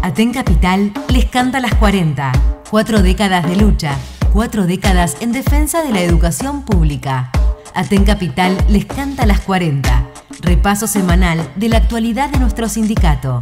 Aten Capital les canta las 40. 4 décadas de lucha, 4 décadas en defensa de la educación pública. Aten Capital les canta las 40. Repaso semanal de la actualidad de nuestro sindicato.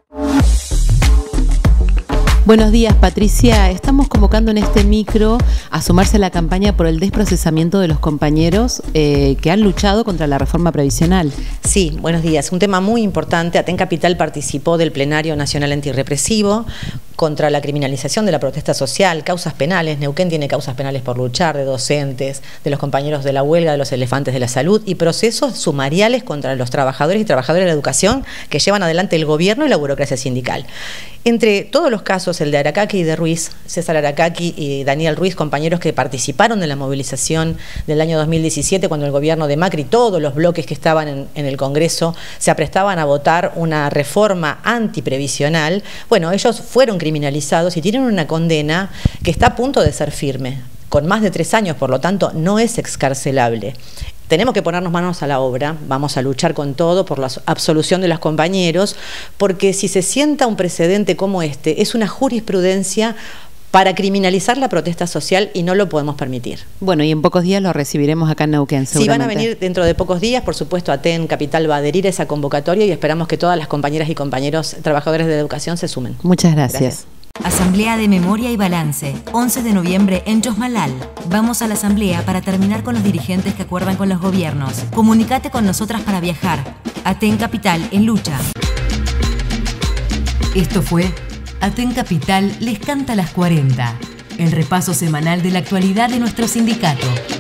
Buenos días, Patricia. Estamos convocando en este micro a sumarse a la campaña por el desprocesamiento de los compañeros que han luchado contra la reforma previsional. Sí, buenos días. Un tema muy importante. Aten Capital participó del Plenario Nacional Antirrepresivo contra la criminalización de la protesta social, causas penales. Neuquén tiene causas penales por luchar, de docentes, de los compañeros de la huelga, de los elefantes de la salud y procesos sumariales contra los trabajadores y trabajadoras de la educación que llevan adelante el gobierno y la burocracia sindical. Entre todos los casos, el de Aracaki y de Ruiz, César Aracaki y Daniel Ruiz, compañeros que participaron de la movilización del año 2017, cuando el gobierno de Macri, todos los bloques que estaban en el Congreso, se aprestaban a votar una reforma antiprevisional. Bueno, ellos fueron criminalizados y tienen una condena que está a punto de ser firme, con más de 3 años, por lo tanto, no es excarcelable. Tenemos que ponernos manos a la obra, vamos a luchar con todo por la absolución de los compañeros, porque si se sienta un precedente como este, es una jurisprudencia para criminalizar la protesta social y no lo podemos permitir. Bueno, y en pocos días lo recibiremos acá en Neuquén, seguramente. Sí, van a venir dentro de pocos días, por supuesto, Aten Capital va a adherir a esa convocatoria y esperamos que todas las compañeras y compañeros trabajadores de educación se sumen. Muchas gracias. Asamblea de Memoria y Balance, 11 de noviembre en Chosmalal. Vamos a la asamblea para terminar con los dirigentes que acuerdan con los gobiernos. Comunicate con nosotras para viajar. Aten Capital en lucha. Esto fue Aten Capital les canta las 40. El repaso semanal de la actualidad de nuestro sindicato.